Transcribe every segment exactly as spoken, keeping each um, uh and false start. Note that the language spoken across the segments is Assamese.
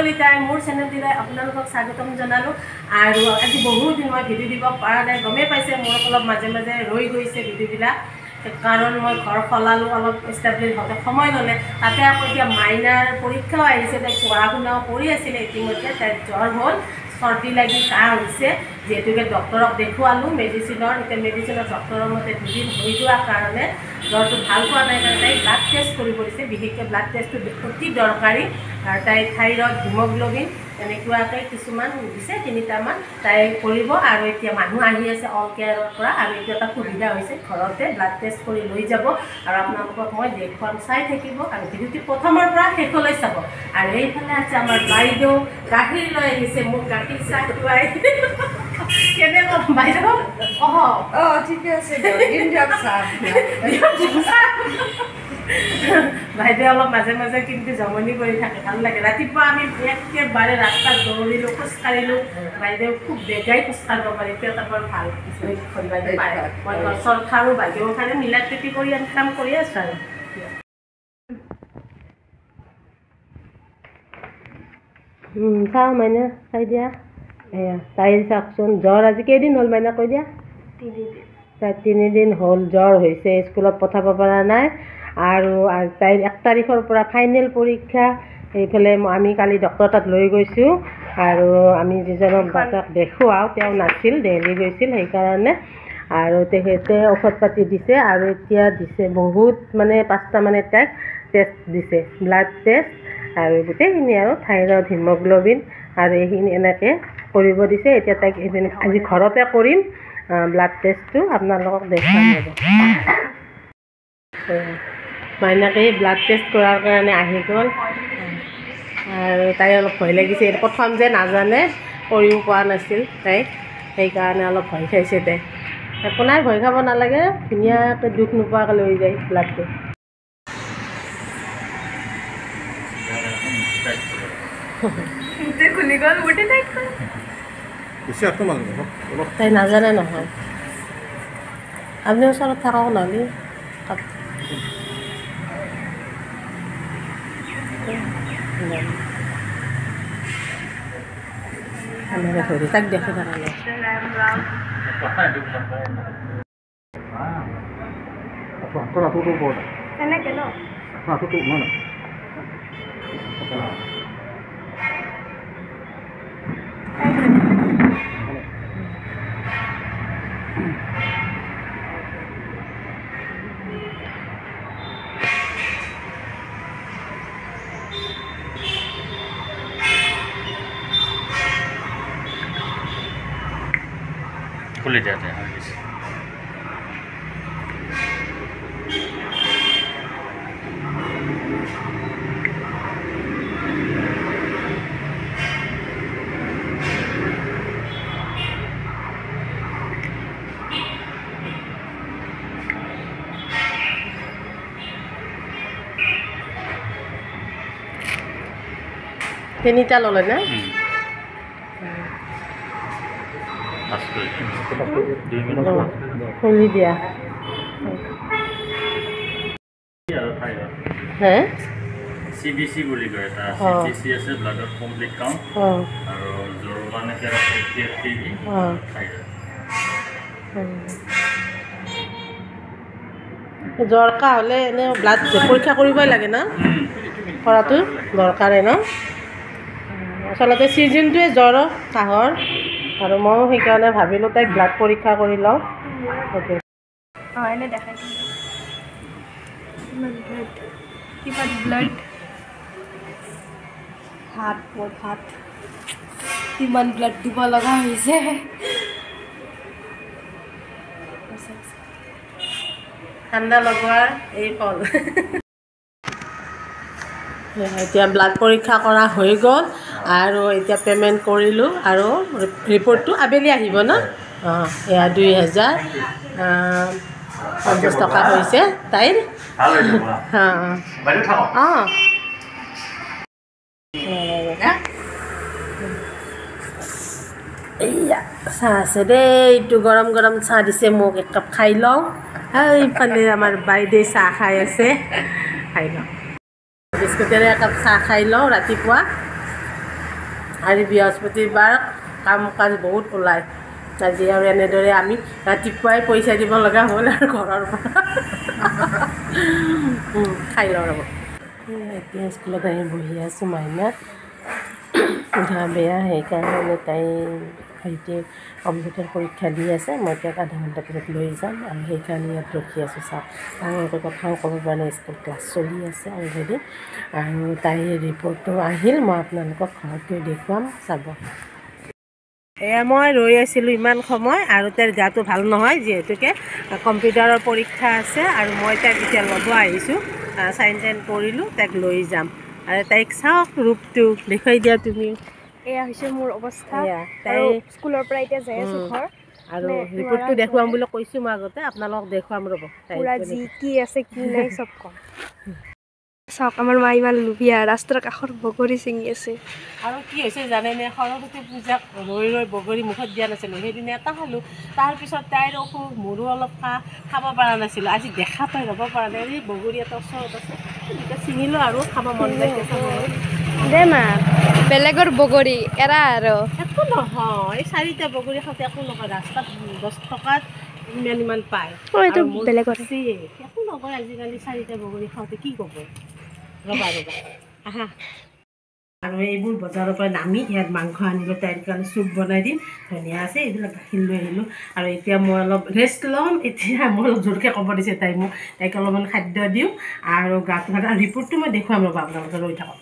কলিতাই মোৰ চেনেলটিলৈ আপোনালোকক স্বাগতম জনালোঁ। আৰু আজি বহুত দিন মই ভিডিঅ' দিব পৰা নাই, গমেই পাইছে মোৰ অলপ মাজে মাজে ৰৈ গৈছে ভিডিঅ'বিলাক, কাৰণ মই ঘৰ সলালোঁ, অলপ ষ্টেবলিছ হওঁতে সময় ল'লে। তাতে আকৌ এতিয়া মাইনাৰ পৰীক্ষাও আহিছে, তাই পঢ়া শুনাও কৰি আছিলে। ইতিমধ্যে তাইৰ জ্বৰ হ'ল, চৰ্দি লাগি কাহ হৈছে, যিহেতুকে ডক্টৰক দেখুৱালোঁ মেডিচিনৰ। এতিয়া মেডিচিনৰ ডক্টৰৰ মতে দুদিন হৈ যোৱাৰ কাৰণে জ্বৰটো ভাল পোৱা নাই কাৰণে তাই ব্লাড টেষ্ট কৰিব দিছে। বিশেষকৈ ব্লাড টেষ্টটো অতি দৰকাৰী। আৰু তাই থাইৰয়ড, হিমগ্ল'বিন এনেকুৱাকৈ কিছুমান দিছে, তিনিটামান তাই কৰিব। আৰু এতিয়া মানুহ আহি আছে অল কেয়াৰৰ পৰা, আৰু এইটো এটা সুবিধা হৈছে, ঘৰতে ব্লাড টেষ্ট কৰি লৈ যাব আৰু আপোনালোকক মই দেখুৱাম, চাই থাকিব আৰু ভিডিঅ'টি প্ৰথমৰ পৰা শেষলৈ চাব। আৰু এইফালে আছে আমাৰ বাইদেউ, গাখীৰ লৈ আহিছে, মোক গাখীৰ চাহ খুৱাই। কেনেকুৱা বাইদেউ? অহ অঁ ঠিকে আছে, বাইদেউ অলপ মাজে মাজে কিন্তু জমনি কৰি থাকে, ভাল লাগে। ৰাতিপুৱা আমি একেবাৰে ৰাস্তাত দৌৰিলোঁ, খোজকাঢ়িলোঁ। বাইদেউ খুব বেগাই খোজকাঢ়িব পাৰি, এতিয়া তাৰ বৰ ভাল বাইদেউ পাৰে। মই ঘৰ চৰ খাওঁ, বাইদেউ খালে মিলা প্ৰীতি কৰি আমি কাম কৰি আছোঁ আৰু। চাওঁ মাইনা, চাই দিয়া। এয়া তাইৰ চাওকচোন, জ্বৰ আজি কেইদিন হ'ল মাইনা কৈ দিয়া? তিনিদিন। তাই তিনিদিন হ'ল জ্বৰ হৈছে, স্কুলত পঠাব পৰা নাই। আৰু তাইৰ এক তাৰিখৰ পৰা ফাইনেল পৰীক্ষা। এইফালে আমি কালি ডক্টৰ তাত লৈ গৈছোঁ, আৰু আমি যিজনক তাক দেখুৱাওঁ তেওঁ নাছিল, দেলহি গৈছিল, সেইকাৰণে। আৰু তেখেতে ঔষধ পাতি দিছে, আৰু এতিয়া দিছে বহুত মানে পাঁচটা মানে তাইক টেষ্ট দিছে, ব্লাড টেষ্ট আৰু গোটেইখিনি আৰু থাইৰয়ড, হিমগ্ল'বিন আৰু এইখিনি এনেকৈ কৰিব দিছে। এতিয়া তাইক আজি ঘৰতে কৰিম ব্লাড টেষ্টটো, আপোনালোকক দেখুৱাম যাব। মাইনাকে ব্লাড টেষ্ট কৰাৰ কাৰণে আহি গ'ল, আৰু তাই অলপ ভয় লাগিছে। প্ৰথম যে নাজানে, কৰিও পোৱা নাছিল তাই, সেইকাৰণে অলপ ভয় খাইছে তাই। একো নাই, ভয় খাব নালাগে, ধুনীয়াকৈ দুখ নোপোৱাকৈ লৈ যায় ব্লাডটো। তাই নাজানে নহয়, আপুনি ওচৰত থাকক নহ'লে। ধৰি তাক দেখি থকা নাই। তেনেকে ন खुले जाते हैं आगे से। তিনিটা ল'লে না? খুলি দিয়া। হে সি বি চি বুলি কয়, এটা সি বি চি আছে, ব্লাডত কমপ্লিট কাউণ্ট, আৰু জ্বৰ কাৰণে জ্বৰ কাহ হ'লে এনেই ব্লাড পৰীক্ষা কৰিবই লাগে ন? কৰাটো দৰকাৰে ন? আচলতে ছিজনটোৱে জ্বৰ কাহৰ, আৰু ময়ো সেইকাৰণে ভাবিলোঁ তাইক ব্লাড পৰীক্ষা কৰি লওঁ। অঁ এনে দেখাই ব্লাড হাত মোৰ হাত ইমান ব্লাড দিব লগা হৈছে। ঠাণ্ডা লগোৱাৰ এই ফল। এতিয়া ব্লাড পৰীক্ষা কৰা হৈ গ'ল, আৰু এতিয়া পে'মেণ্ট কৰিলোঁ, আৰু ৰিপৰ্টটো আবেলি আহিব ন? অঁ এয়া দুই হেজাৰ পঞ্চাছ টকা হৈছে তাইৰ। অঁ এইয়া চাহ আছে দেই, এইটো গৰম গৰম চাহ দিছে মোক, এক কাপ খাই লওঁ। এইফালে আমাৰ বাইদেউ চাহ খাই আছে, খাই লওঁ। বিস্কুটেৰে একাপ চাহ খাই লওঁ ৰাতিপুৱা। আজি বৃহস্পতিবাৰ কাম কাজ বহুত ওলায় আজি আৰু এনেদৰে আমি ৰাতিপুৱাই পইচা দিব লগা হ'ল আৰু ঘৰৰ পৰা খাই লওঁ ৰ'ব এতিয়া স্কুলত আহি বহি আছোঁ মাইনা গা বেয়া সেইকাৰণে তাই ভাইটিয়ে কম্পিউটাৰ পৰীক্ষা দি আছে মই এতিয়া আধা ঘণ্টা পিছত লৈ যাম আৰু সেইকাৰণে ইয়াত ৰখি আছোঁ চাওক ডাঙৰকৈ কথাও ক'ব পৰা নাই স্কুল ক্লাছ চলি আছে অলৰেডি আৰু তাইৰ ৰিপৰ্টটো আহিল মই আপোনালোকক ঘৰত গৈ দেখুৱাম চাব এয়া মই ৰৈ আছিলোঁ ইমান সময় আৰু তাইৰ গাটো ভাল নহয় যিহেতুকে কম্পিউটাৰৰ পৰীক্ষা আছে আৰু মই তাইক এতিয়া ল'ব আহিছোঁ চাইন টাইন কৰিলোঁ তাইক লৈ যাম আৰু তাইক চাওক ৰূপটো দেখুৱাই দিয়া তুমি এয়া হৈছে মোৰ অৱস্থা তাই স্কুলৰ পৰা এতিয়া যাই আছোঁ ঘৰ আৰু ৰিপৰ্টটো দেখুৱাম বুলি কৈছোঁ মই আগতে আপোনালোকক দেখুৱাম ৰ'ব পুৰা যি কি আছে কি নাই চব কম চাওক আমাৰ মা ইমান লুবিয়া ৰাস্তাৰ কাষত বগৰী ছিঙি আছে আৰু কি হৈছে জানেনে সৰস্বতী পূজাক ৰৈ ৰৈ বগৰী মুখত দিয়া নাছিলোঁ সেইদিনা এটা খালোঁ তাৰপিছত তাইৰ অসুখ মোৰো অলপ খাহ খাব পৰা নাছিলোঁ আজি দেখা পাই ৰ'ব পৰা নাই এই বগৰী এটা ওচৰত আছে এতিয়া ছিঙিলোঁ আৰু খাব মন যাইছে চাবলৈ দে মা বেলেগৰ বগৰী এৰা আৰু একো নহয় এই চাৰিটা বগৰী খাওঁতে একো নহয় ৰাস্তাত দহ টকাত ইমান ইমান পায় এইটো বেলেগৰ একো নকয় আজিকালি চাৰিটা বগৰী খাওঁতে কি ক'ব ৰ'বা ৰ'বা আহা আৰু এইবোৰ বজাৰৰ পৰা নামি ইয়াত মাংস আনিলোঁ তাইৰ কাৰণে চুপ বনাই দিম ধুনীয়া আছে এইবিলাক গাখীৰ লৈ আহিলোঁ আৰু এতিয়া মই অলপ ৰেষ্ট ল'ম এতিয়া মই অলপ জোৰকৈ ক'ব দিছে তাই মোক তাইক অলপমান খাদ্য দিওঁ আৰু গাটো ভাল আৰু ৰিপৰ্টটো মই দেখুৱাম ৰ'বা আপোনালোকে ৰৈ থাকক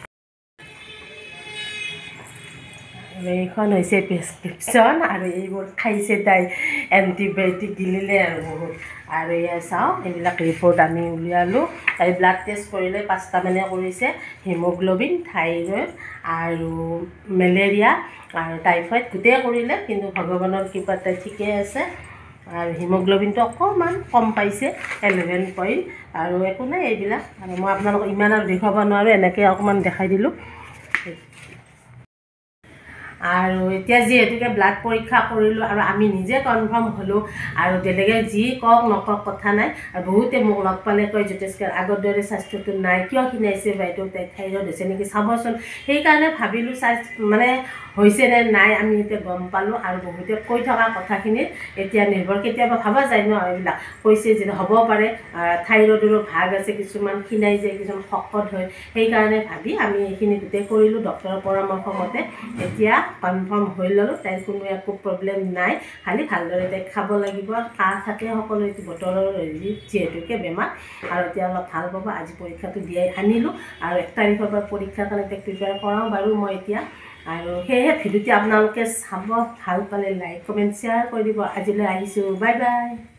এইখন হৈছে প্ৰেছক্ৰিপশ্যন আৰু এইবোৰ খাইছে তাই এণ্টিবায়'টিক দিলে আৰু বহুত আৰু এয়া চাওঁ এইবিলাক ৰিপৰ্ট আমি উলিয়ালোঁ তাই ব্লাড টেষ্ট কৰিলে পাঁচটা মানে কৰিছে হিমগ্ল'বিন থাইৰইড আৰু মেলেৰিয়া আৰু টাইফইড গোটেই কৰিলে কিন্তু ভগৱানৰ কৃপাত তাই ঠিকেই আছে আৰু হিমগ্ল'বিনটো অকণমান কম পাইছে এলেভেন পইণ্ট আৰু একো নাই এইবিলাক আৰু মই আপোনালোকক ইমান আৰু দেখুৱাব নোৱাৰোঁ এনেকৈ অকণমান দেখাই দিলোঁ আৰু এতিয়া যিহেতুকে ব্লাড পৰীক্ষা কৰিলোঁ আৰু আমি নিজে কনফাৰ্ম হ'লোঁ আৰু বেলেগে যি কওক নকওক কথা নাই আৰু বহুতে মোক লগ পালে কয় যথেষ্ট আগৰ দৰে স্বাস্থ্যটো নাই কিয় ক্ষীণাইছে বাইদেউ তাই থাইৰইড হৈছে নেকি চাবচোন সেইকাৰণে ভাবিলোঁ স্বাস্থ্য মানে হৈছে নে নাই আমি এতিয়া গম পালোঁ আৰু বহুতে কৈ থকা কথাখিনিত এতিয়া নিৰ্ভৰ কেতিয়াবা ভাবা যায় ন এইবিলাক কৈছে যে হ'ব পাৰে থাইৰইডৰো ভাগ আছে কিছুমান ক্ষীণাই যায় কিছুমান শকত হয় সেইকাৰণে ভাবি আমি এইখিনি গোটেই কৰিলোঁ ডক্টৰৰ পৰামৰ্শ মতে এতিয়া কনফাৰ্ম হৈ ল'লোঁ তাইৰ কোনো একো প্ৰব্লেম নাই খালি ভালদৰে তাইক খাব লাগিব কাহ থাকে সকলো এইটো বতৰৰ হেৰি যিহেতুকে বেমাৰ আৰু এতিয়া অলপ ভাল পাব আজি পৰীক্ষাটো দিয়াই আনিলোঁ আৰু এক তাৰিখৰ পৰা পৰীক্ষাৰ কাৰণে তাইক প্ৰিপেয়াৰ কৰাওঁ বাৰু মই এতিয়া আৰু সেয়েহে ভিডিঅ'টো আপোনালোকে চাব ভাল পালে লাইক কমেণ্ট শ্বেয়াৰ কৰি দিব আজিলৈ আহিছোঁ বাই বাই